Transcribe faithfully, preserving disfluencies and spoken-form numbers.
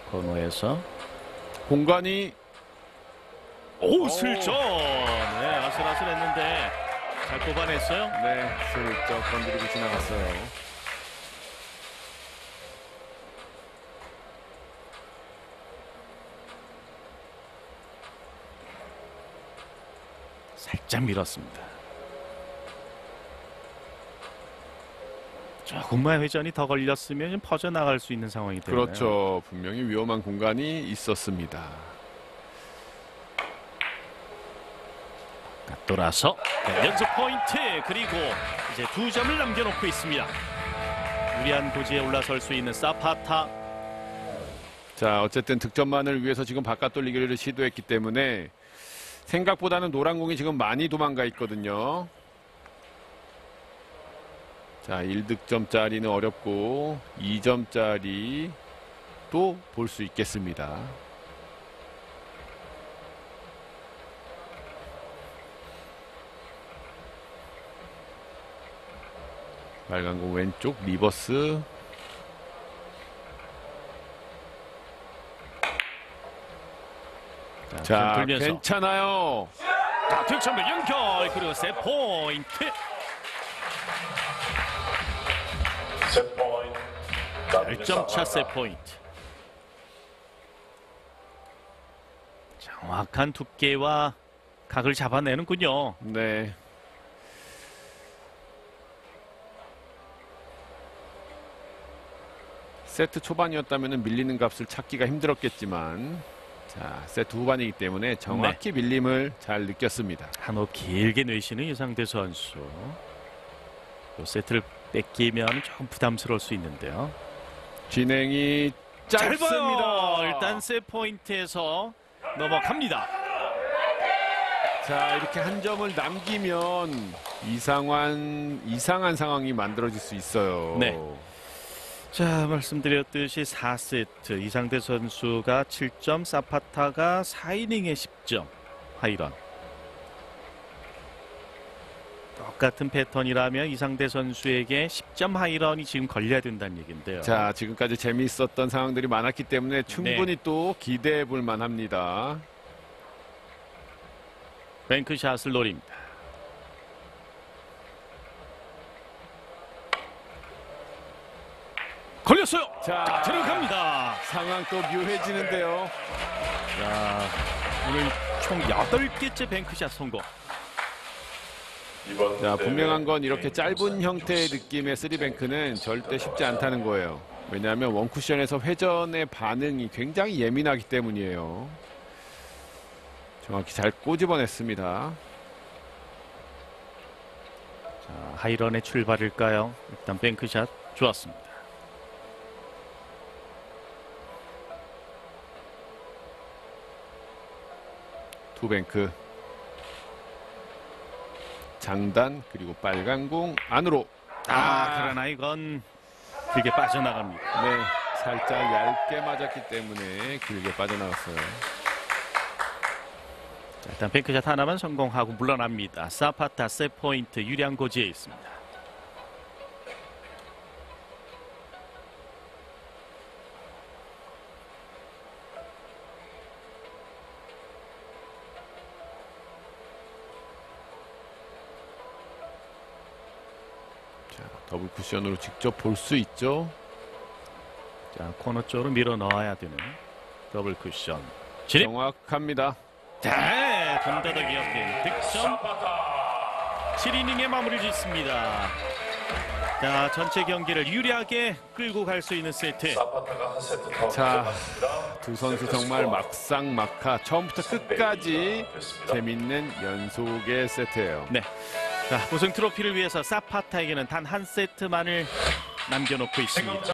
코너에서 공간이 오 슬쩍 네, 아슬아슬했는데 잘 뽑아냈어요. 네, 슬쩍 건드리고 지나갔어요. 살짝 밀었습니다. 조금만 회전이 더 걸렸으면 좀 퍼져나갈 수 있는 상황이 되네요. 그렇죠. 분명히 위험한 공간이 있었습니다. 돌아서 연속 포인트 그리고 이제 두 점을 남겨놓고 있습니다. 유리한 고지에 올라설 수 있는 사파타. 자, 어쨌든 득점만을 위해서 지금 바깥 돌리기를 시도했기 때문에 생각보다는 노란 공이 지금 많이 도망가 있거든요. 자, 일 득점짜리는 어렵고 이 점짜리 또 볼 수 있겠습니다. 빨간 공 왼쪽 리버스. 자, 자, 돌면서. 괜찮아요. 자, 득점을 연결 그리고 세 포인트. 십 점 차 세 포인트. 정확한 두께와 각을 잡아내는군요. 네. 세트 초반이었다면 밀리는 값을 찾기가 힘들었겠지만, 자, 세트 후반이기 때문에 정확히 네. 밀림을 잘 느꼈습니다. 한 호흡 길게 내쉬는 이상대 선수. 이 세트를 뺏기면 조금 부담스러울 수 있는데요. 진행이 짧습니다. 짧아요. 일단 세 포인트에서 넘어갑니다. 자, 이렇게 한 점을 남기면 이상한 이상한 상황이 만들어질 수 있어요. 네. 자, 말씀드렸듯이 사 세트 이상대 선수가 칠 점, 사파타가 사 이닝에 십 점, 하이런. 똑같은 패턴이라면 이상대 선수에게 십 점 하이런이 지금 걸려야 된다는 얘기인데요. 자, 지금까지 재미있었던 상황들이 많았기 때문에 충분히 네. 또 기대해 볼 만합니다. 뱅크샷을 노립니다. 걸렸어요. 자, 자, 들어갑니다. 상황 또 묘해지는데요. 자, 오늘 총 여덟 개째 뱅크샷 성공. 자, 분명한 건 이렇게 짧은 형태의 느낌의 쓰리뱅크는 절대 쉽지 않다는 거예요. 왜냐하면 원쿠션에서 회전의 반응이 굉장히 예민하기 때문이에요. 정확히 잘 꼬집어냈습니다. 자, 하이런의 출발일까요? 일단 뱅크샷 좋았습니다. 투뱅크. 장단 그리고 빨간 공 안으로. 아, 아 그러나 이건 길게 빠져나갑니다. 네, 살짝 얇게 맞았기 때문에 길게 빠져나갔어요. 자, 일단 뱅크샷 하나만 성공하고 물러납니다. 사파타 세 포인트 유리한 고지에 있습니다. 더블 쿠션으로 직접 볼 수 있죠. 자, 코너 쪽으로 밀어 넣어야 되는 더블 쿠션. 진입. 정확합니다. 네, 동다덕이 없는 득점. 칠 이닝의 마무리를 짓습니다. 자, 전체 경기를 유리하게 끌고 갈 수 있는 세트. 자, 두 선수 정말 막상막하 처음부터 끝까지 재밌는 연속의 세트예요. 네. 자, 우승 트로피를 위해서 사파타에게는 단 한 세트만을 남겨놓고 있습니다.